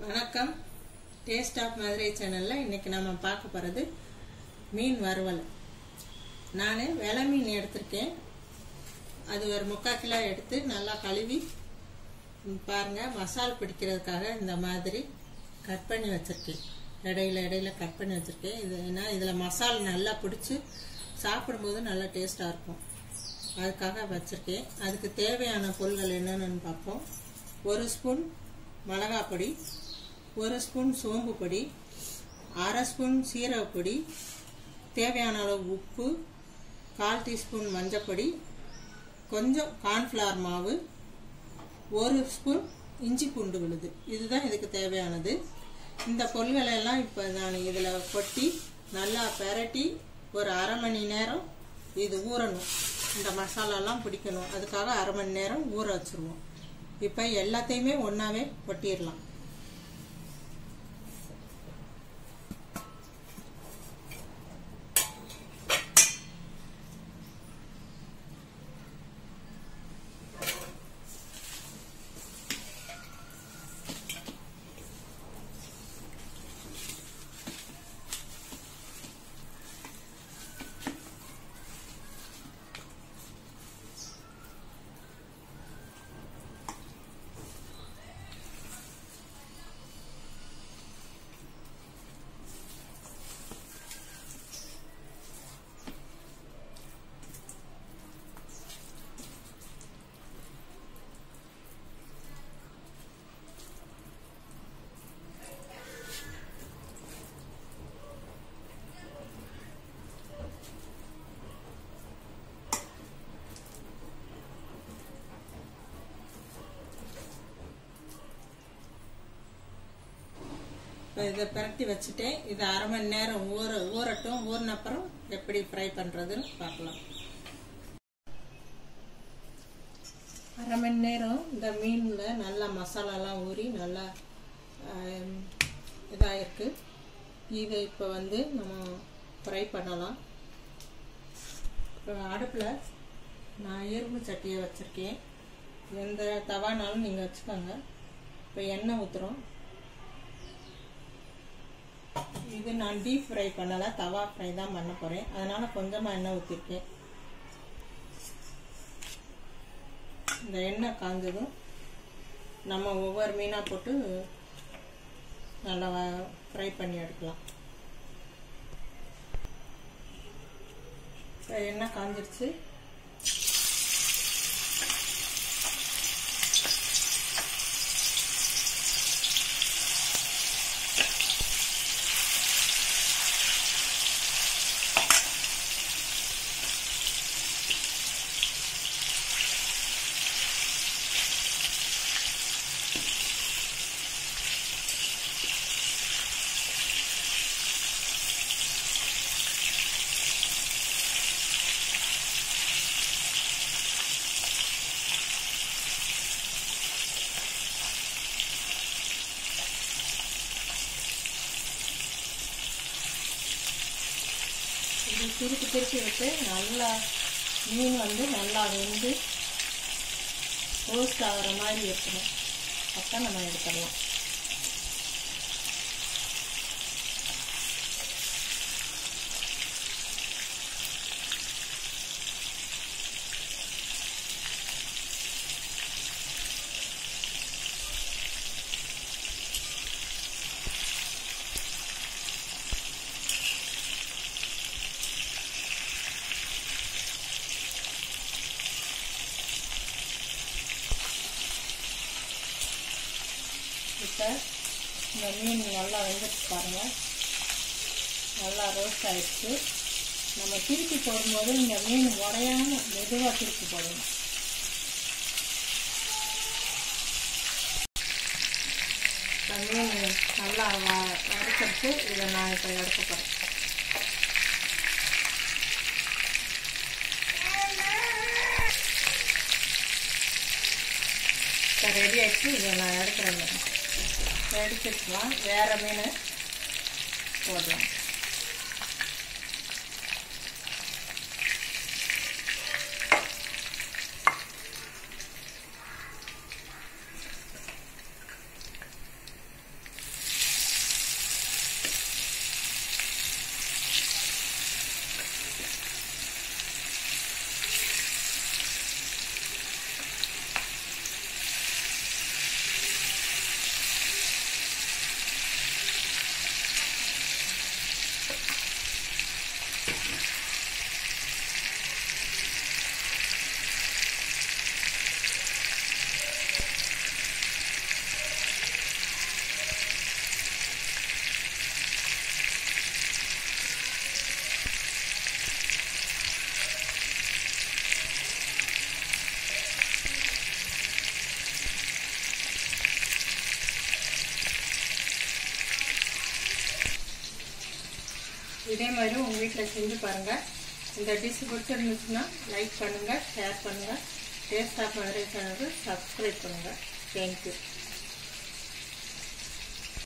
வணக்கம். Taste of Madurai சேனலில் இன்றைக்கி நம்ம பார்க்க போகிறது மீன் வறுவல். நான் வெலை மீன் எடுத்திருக்கேன். அது ஒரு 3/4 கிலோ எடுத்து நல்லா கழுவி பாருங்கள், மசால் பிடிக்கிறதுக்காக இந்த மாதிரி கட் பண்ணி வச்சுருக்கேன். இடையில கட் பண்ணி வச்சுருக்கேன். இது ஏன்னா இதில் மசால் நல்லா பிடிச்சி சாப்பிடும்போது நல்லா டேஸ்ட்டாக இருக்கும். அதுக்காக வச்சுருக்கேன். அதுக்கு தேவையான பொருட்கள் என்னென்னு பார்ப்போம். 1 ஸ்பூன் மிளகாப்பொடி, 1 ஸ்பூன் சோம்பு பொடி, 1/2 ஸ்பூன் சீரகப்பொடி, தேவையான அளவு உப்பு, 1/4 டீஸ்பூன் மஞ்சப்பொடி, கொஞ்சம் கார்ன்ஃப்ளவர் மாவு, 1 ஸ்பூன் இஞ்சி பூண்டு விழுது. இதுதான் இதுக்கு தேவையானது. இந்த பொருள்களை எல்லாம் இப்போ நான் இதில் கொட்டி நல்லா பெரட்டி ஒரு 1/2 மணி நேரம் இது ஊறணும். இந்த மசாலாலாம் பிடிக்கணும். அதுக்காக 1/2 மணி நேரம் ஊற வச்சுருவோம். இப்போ எல்லாத்தையுமே ஒன்றாவே கொட்டிடலாம். இதை பிரட்டி வச்சுட்டேன். இது 1/2 மணி நேரம் ஊறட்டும். ஊறின அப்புறம் எப்படி ஃப்ரை பண்ணுறதுன்னு பார்க்கலாம். 1/2 மணி நேரம் இந்த மீனில் நல்லா மசாலாலாம் ஊறி நல்லா இதாகிருக்கு. இதை இப்போ நம்ம ஃப்ரை பண்ணலாம். இப்போ அடுப்பில் நான் இரும்பு சட்டியை வச்சுருக்கேன். எந்த தவானாலும் நீங்கள் வச்சுக்கோங்க. இப்போ எண்ணெய் ஊற்றுறோம். இது நான் டீப் ஃப்ரை பண்ணலை, தவா ஃப்ரை தான் பண்ண போகிறேன். அதனால் கொஞ்சமாக எண்ணெய் ஊற்றிருக்கேன். இந்த எண்ணெய் காஞ்சதும் நம்ம ஒவ்வொரு மீனாக போட்டு நல்லா ஃப்ரை பண்ணி எடுக்கலாம். எண்ணெய் காஞ்சிருச்சு. திருப்பி விட்டு நல்லா மீன் நல்லா வெந்து ரோஸ்ட் ஆகிற மாதிரி இருக்கணும். அப்போ நம்ம எடுத்துடலாம். இப்போ இந்த மீன் நல்லா வெந்துட்டு பாருங்கள், நல்லா ரோஸ்ட் ஆகிடுச்சு. நம்ம திருப்பி போடும்போது இந்த மீன் உடையாமல் மெதுவாக திருப்பி போடணும். இந்த மீன் நல்லா வறுத்துட்டு இதை நான் இப்போ எடுக்க போகிறேன். இப்போ ரெடி ஆகிடுச்சு. இதை நான் எடுக்கிறேன். எடுத்துக்கலாம். வேறு மீன் போடலாம். இதே மாதிரி உங்கள் வீட்டில் செஞ்சு பாருங்கள். இந்த டிஷ் பிடிச்சிருந்துச்சுன்னா லைக் பண்ணுங்கள், ஷேர் பண்ணுங்கள். டேஸ்ட் ஆஃப் மதுரை சேனலுக்கு சப்ஸ்கிரைப் பண்ணுங்கள். தேங்க்யூ.